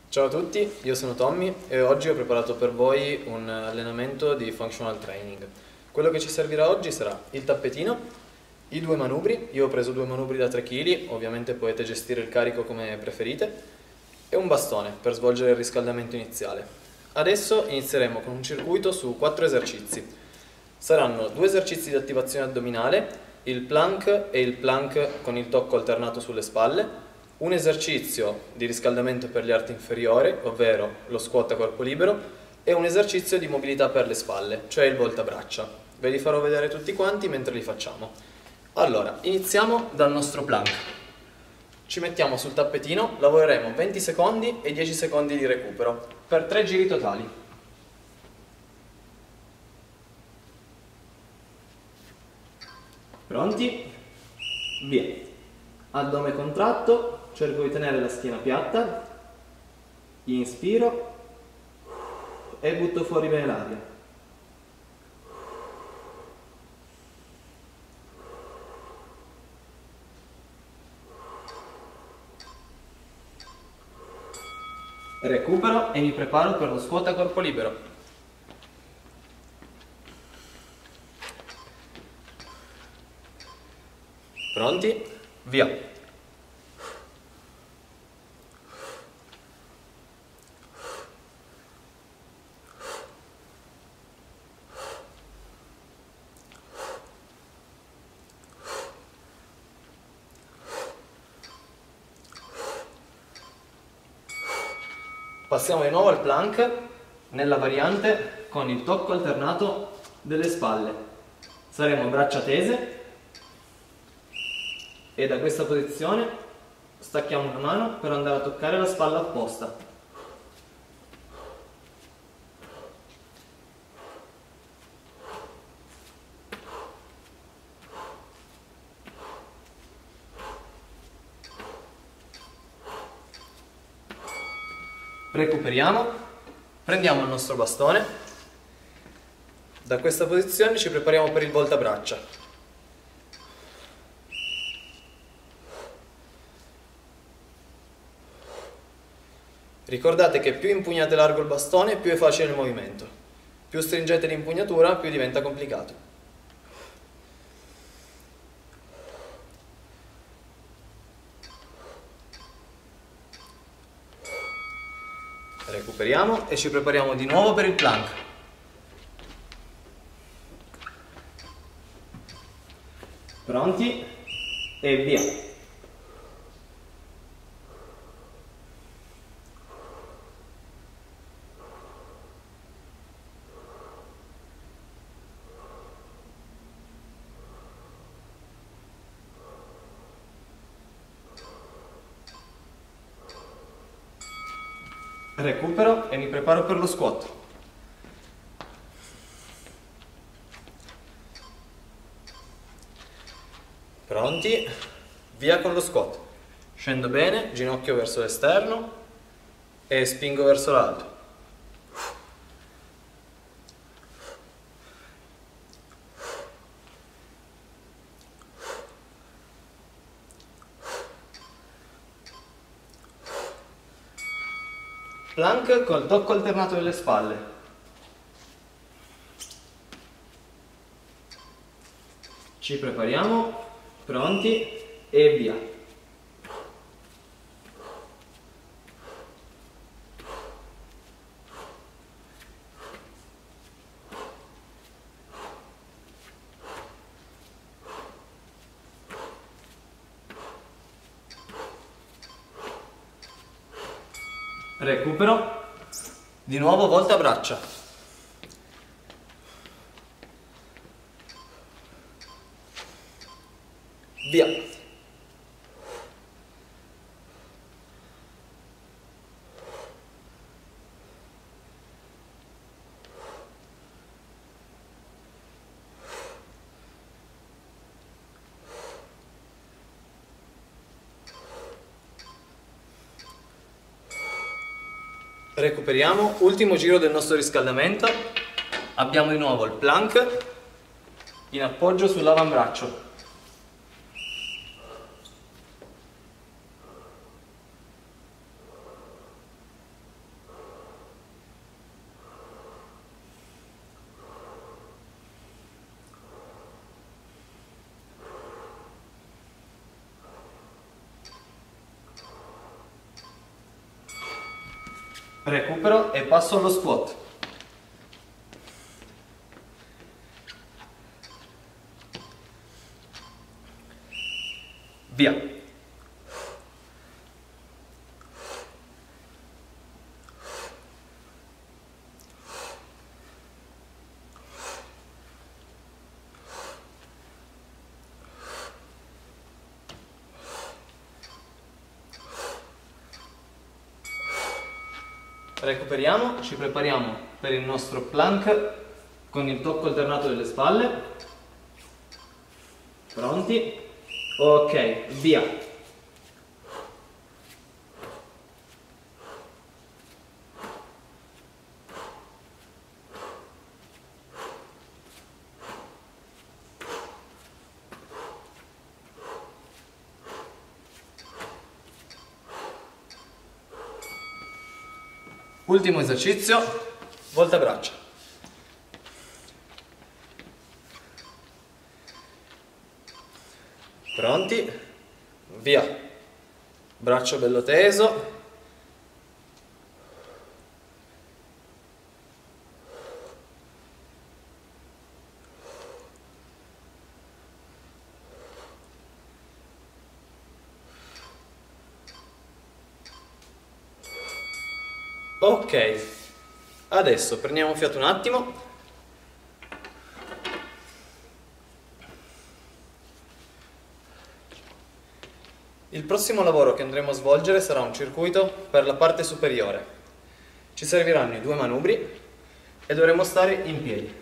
Ciao a tutti, io sono Tommy e oggi ho preparato per voi un allenamento di functional training. Quello che ci servirà oggi sarà il tappetino, i due manubri, io ho preso due manubri da 3 kg, ovviamente potete gestire il carico come preferite, e un bastone per svolgere il riscaldamento iniziale. Adesso inizieremo con un circuito su 4 esercizi. Saranno 2 esercizi di attivazione addominale, il plank e il plank con il tocco alternato sulle spalle, un esercizio di riscaldamento per gli arti inferiori, ovvero lo squat a corpo libero, e un esercizio di mobilità per le spalle, cioè il voltabraccia. Ve li farò vedere tutti quanti mentre li facciamo. Allora, iniziamo dal nostro plank. Ci mettiamo sul tappetino, lavoreremo 20 secondi e 10 secondi di recupero, per 3 giri totali. Pronti? Via. Addome contratto. Cerco di tenere la schiena piatta, inspiro e butto fuori bene l'aria. Recupero e mi preparo per lo squat a corpo libero. Pronti? Via! Passiamo di nuovo al plank nella variante con il tocco alternato delle spalle. Saremo a braccia tese e da questa posizione stacchiamo una mano per andare a toccare la spalla opposta. Recuperiamo, prendiamo il nostro bastone, da questa posizione ci prepariamo per il voltabraccia. Ricordate che più impugnate largo il bastone, più è facile il movimento. Più stringete l'impugnatura, più diventa complicato. Recuperiamo e ci prepariamo di nuovo per il plank. Pronti? E via! Recupero e mi preparo per lo squat. Pronti? Via con lo squat. Scendo bene, ginocchio verso l'esterno e spingo verso l'alto. Plank col tocco alternato delle spalle. Ci prepariamo, pronti e via. Recupero, di nuovo voltabraccia. Via. Recuperiamo, ultimo giro del nostro riscaldamento. Abbiamo di nuovo il plank in appoggio sull'avambraccio. recupero e passo allo squat. Via. Recuperiamo, ci prepariamo per il nostro plank con il tocco alternato delle spalle. Pronti? Ok, via. Ultimo esercizio, volta braccia. Pronti? Via. Braccio bello teso. Ok, adesso prendiamo fiato un attimo. Il prossimo lavoro che andremo a svolgere sarà un circuito per la parte superiore. Ci serviranno i 2 manubri e dovremo stare in piedi.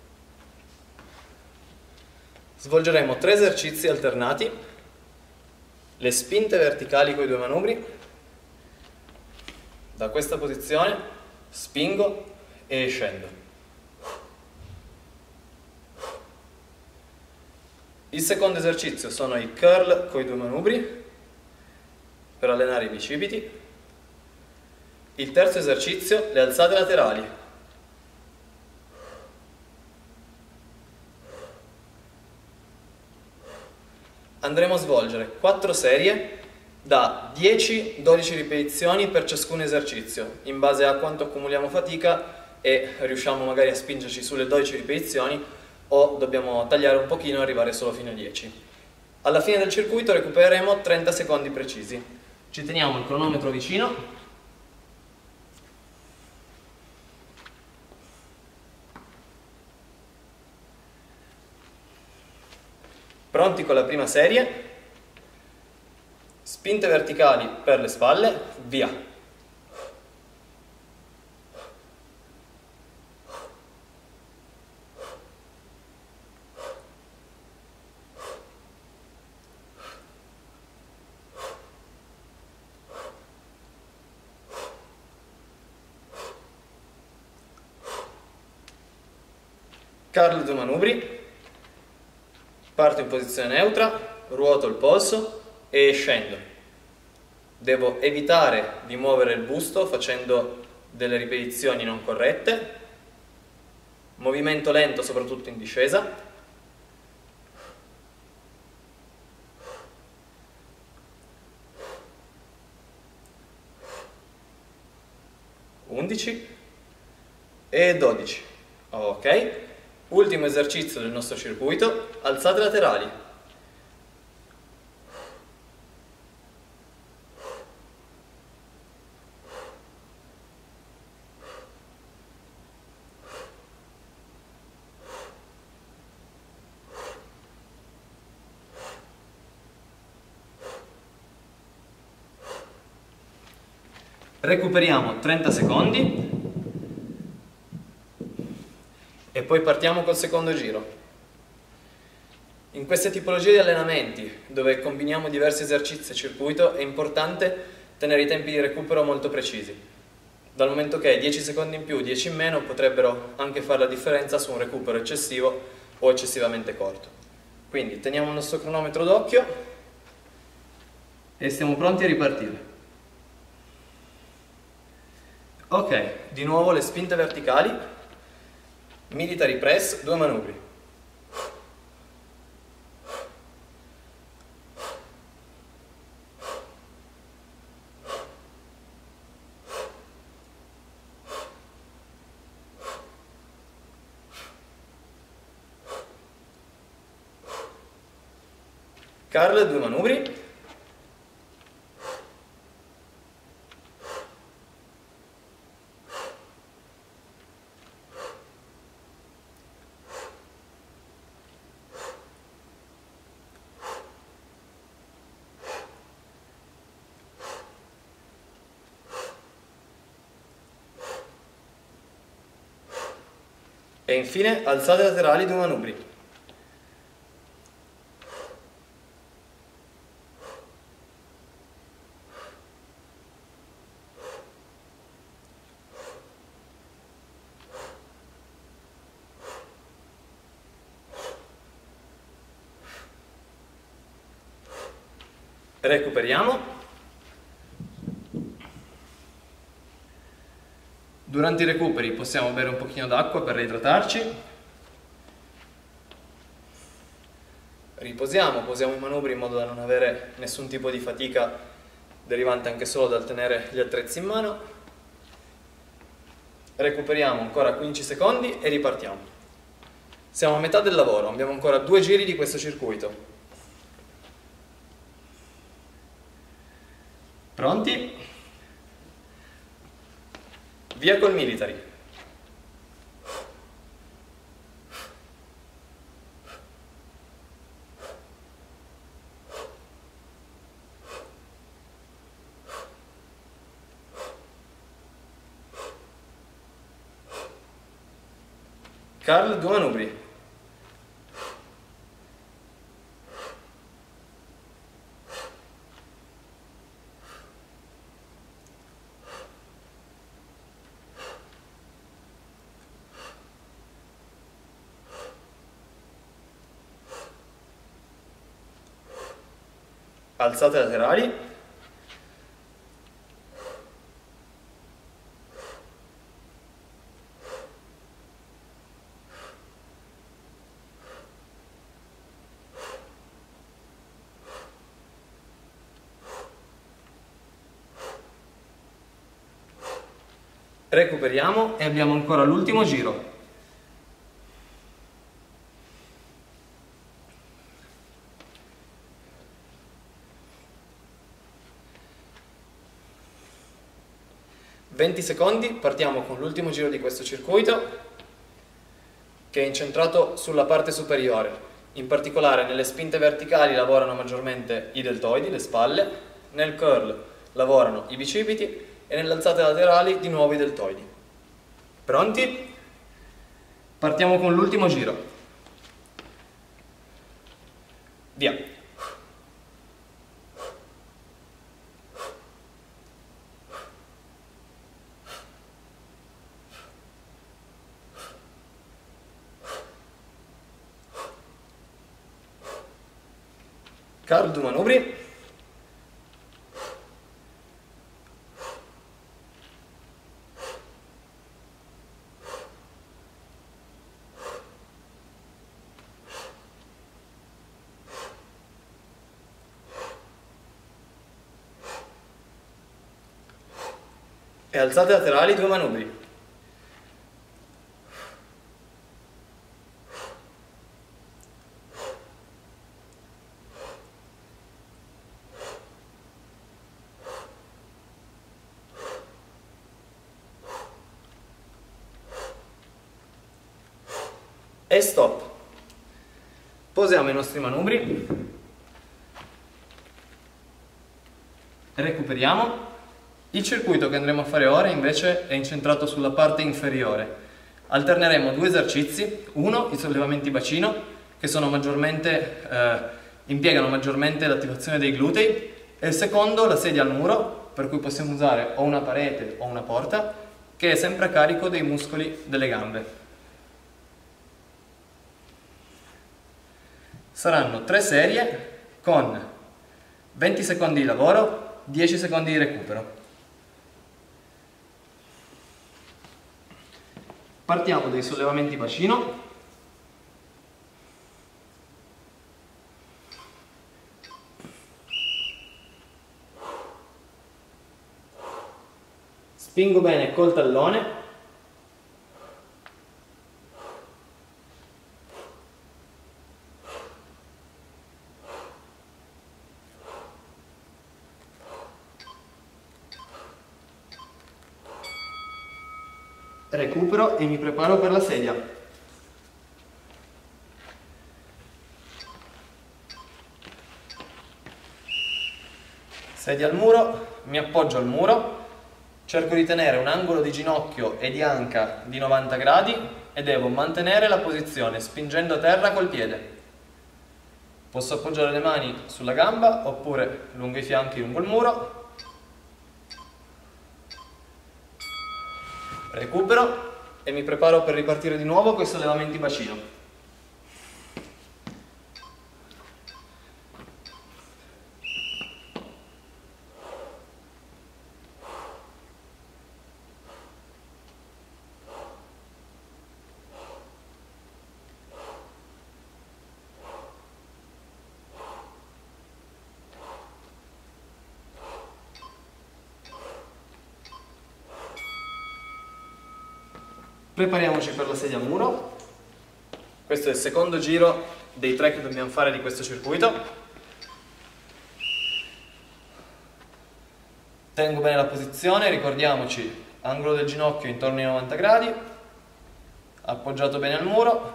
Svolgeremo 3 esercizi alternati, le spinte verticali con i 2 manubri. Da questa posizione spingo e scendo. Il secondo esercizio sono i curl con i 2 manubri per allenare i bicipiti. Il terzo esercizio, le alzate laterali. Andremo a svolgere 4 serie da 10-12 ripetizioni per ciascun esercizio, in base a quanto accumuliamo fatica e riusciamo magari a spingerci sulle 12 ripetizioni o dobbiamo tagliare un pochino e arrivare solo fino a 10. Alla fine del circuito recupereremo 30 secondi precisi. Ci teniamo il cronometro vicino. Pronti con la prima serie. Spinte verticali per le spalle, via. Curl 2 manubri. Parto in posizione neutra, ruoto il polso e scendo. Devo evitare di muovere il busto facendo delle ripetizioni non corrette. Movimento lento soprattutto in discesa. (11) e 12. Ok. Ultimo esercizio del nostro circuito, alzate laterali. Recuperiamo 30 secondi e poi partiamo col secondo giro. In queste tipologie di allenamenti, dove combiniamo diversi esercizi e circuito, è importante tenere i tempi di recupero molto precisi, dal momento che 10 secondi in più, 10 in meno potrebbero anche fare la differenza su un recupero eccessivo o eccessivamente corto. Quindi teniamo il nostro cronometro d'occhio e siamo pronti a ripartire. Ok, di nuovo le spinte verticali, military press, 2 manubri. curl 2 manubri, e infine alzate laterali 2 manubri. Recuperiamo. Durante i recuperi possiamo bere un pochino d'acqua per reidratarci. Riposiamo, posiamo i manubri in modo da non avere nessun tipo di fatica derivante anche solo dal tenere gli attrezzi in mano. Recuperiamo ancora 15 secondi e ripartiamo. Siamo a metà del lavoro, abbiamo ancora 2 giri di questo circuito. Pronti? Via col military. Curl 2 manubri. Alzate laterali. Recuperiamo e abbiamo ancora l'ultimo giro. Secondi, partiamo con l'ultimo giro di questo circuito che è incentrato sulla parte superiore. In particolare nelle spinte verticali lavorano maggiormente i deltoidi, le spalle, nel curl lavorano i bicipiti e nelle alzate laterali di nuovo i deltoidi. Pronti? Partiamo con l'ultimo giro. Via! Curl 2 manubri. E alzate laterali 2 manubri. E stop. Posiamo i nostri manubri, recuperiamo. Il circuito che andremo a fare ora invece è incentrato sulla parte inferiore. Alterneremo 2 esercizi, uno i sollevamenti bacino che sono impiegano maggiormente l'attivazione dei glutei e il secondo la sedia al muro, per cui possiamo usare o una parete o una porta, che è sempre a carico dei muscoli delle gambe. Saranno 3 serie con 20 secondi di lavoro, 10 secondi di recupero. Partiamo dai sollevamenti bacino. Spingo bene col tallone. recupero e mi preparo per la sedia. Sedia al muro, mi appoggio al muro, cerco di tenere un angolo di ginocchio e di anca di 90 gradi e devo mantenere la posizione spingendo a terra col piede. Posso appoggiare le mani sulla gamba oppure lungo i fianchi, lungo il muro. Recupero e mi preparo per ripartire di nuovo con i sollevamenti bacino. Prepariamoci per la sedia a muro. Questo è il secondo giro dei 3 che dobbiamo fare di questo circuito. Tengo bene la posizione, ricordiamoci, angolo del ginocchio intorno ai 90 gradi, appoggiato bene al muro.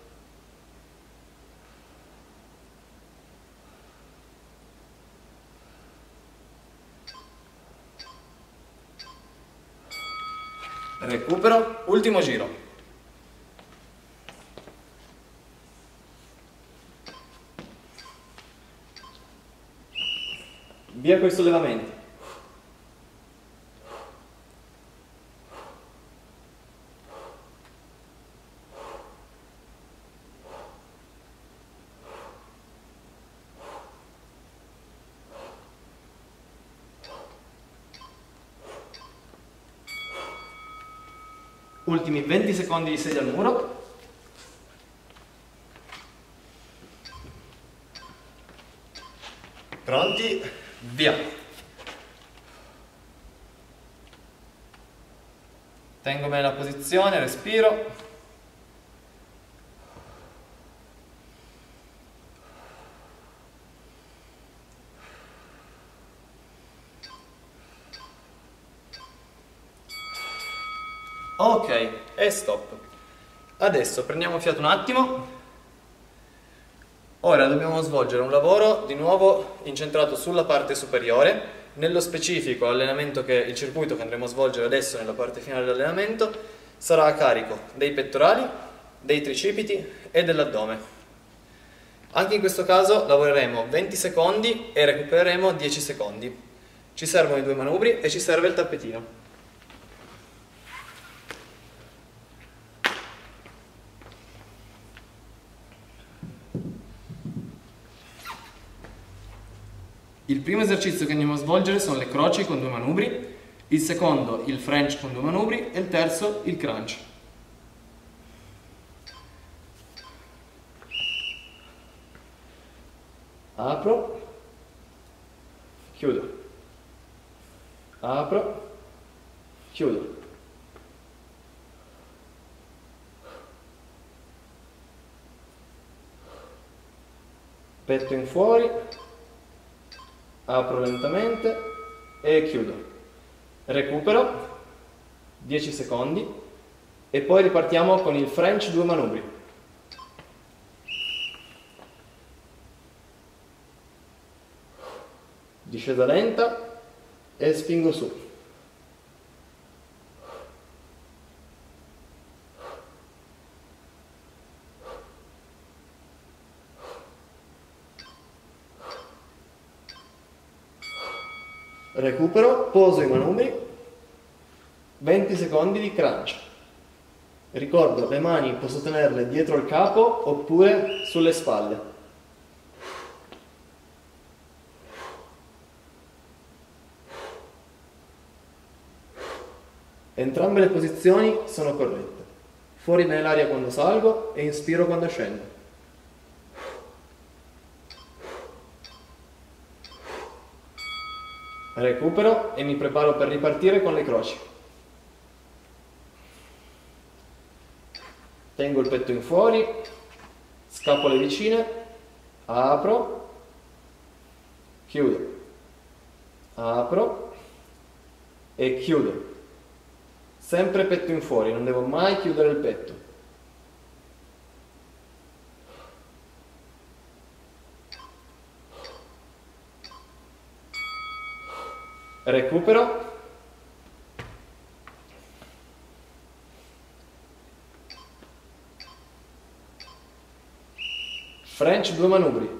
Recupero, ultimo giro. Via con i sollevamenti. Ultimi 20 secondi di sedia al muro. Pronti? Via! Tengo bene la posizione, respiro. Ok, e stop. Adesso prendiamo fiato un attimo. Ora dobbiamo svolgere un lavoro di nuovo incentrato sulla parte superiore. Nello specifico il circuito che andremo a svolgere adesso nella parte finale dell'allenamento sarà a carico dei pettorali, dei tricipiti e dell'addome. Anche in questo caso lavoreremo 20 secondi e recupereremo 10 secondi. Ci servono i 2 manubri e ci serve il tappetino. Il primo esercizio che andiamo a svolgere sono le croci con 2 manubri, il secondo il French con 2 manubri e il terzo il crunch. Apro, chiudo, apro, chiudo. Petto in fuori. Apro lentamente e chiudo. Recupero 10 secondi e poi ripartiamo con il French 2 manubri. Discesa lenta e spingo su. Recupero, poso i manubri, 20 secondi di crunch. Ricordo, le mani posso tenerle dietro il capo oppure sulle spalle. Entrambe le posizioni sono corrette. Fuori bene l'aria quando salgo e inspiro quando scendo. Recupero e mi preparo per ripartire con le croci. Tengo il petto in fuori, scapole vicine, apro, chiudo, apro e chiudo. sempre petto in fuori, non devo mai chiudere il petto. Recupero. French 2 manubri.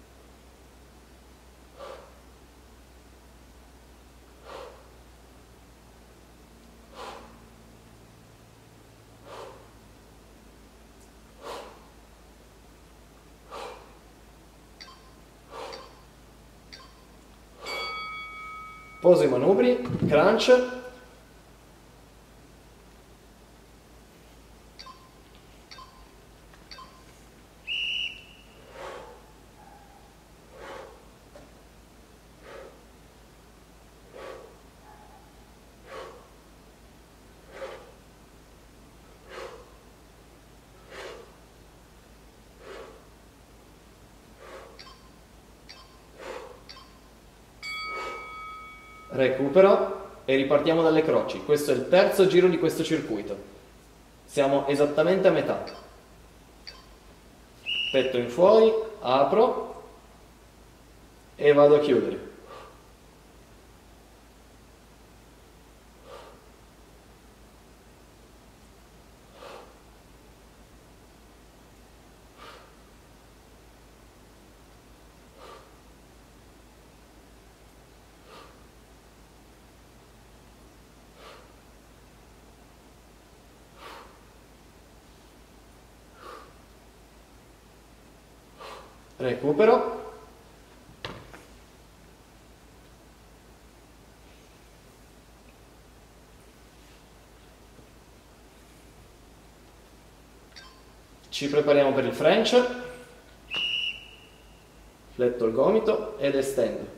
Poso i manubri, crunch. Recupero e ripartiamo dalle croci. Questo è il terzo giro di questo circuito. Siamo esattamente a metà. Petto in fuori, apro e vado a chiudere. Recupero. Ci prepariamo per il French. Fletto il gomito ed estendo.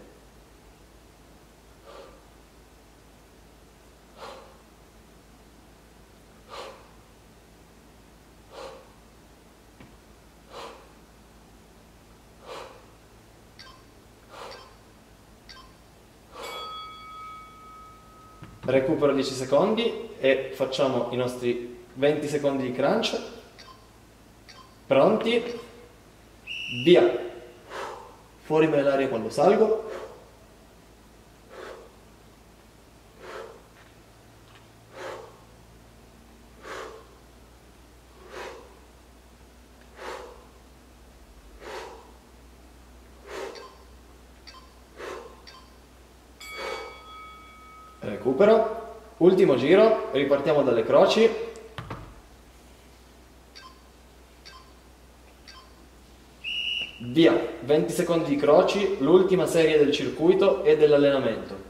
Recupero 10 secondi e facciamo i nostri 20 secondi di crunch. Pronti? Via! Fuori dall'aria quando salgo. Recupero, ultimo giro, ripartiamo dalle croci. Via, 20 secondi di croci, l'ultima serie del circuito e dell'allenamento.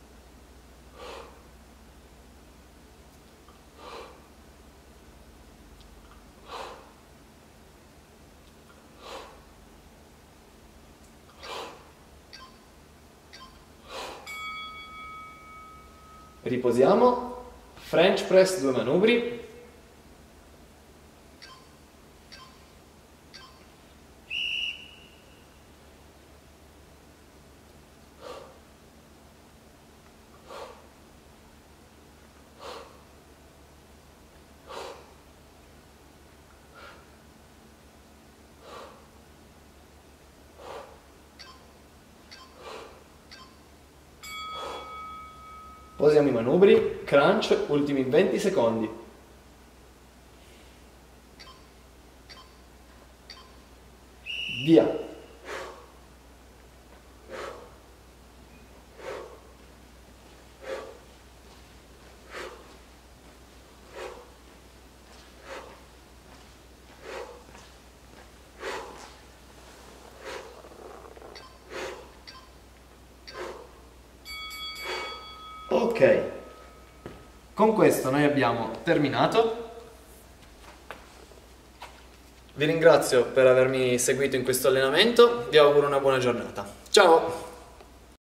Riposiamo, French press 2 manubri, posiamo i manubri, crunch, ultimi 20 secondi. Via. Ok, con questo noi abbiamo terminato. Vi ringrazio per avermi seguito in questo allenamento, vi auguro una buona giornata. Ciao!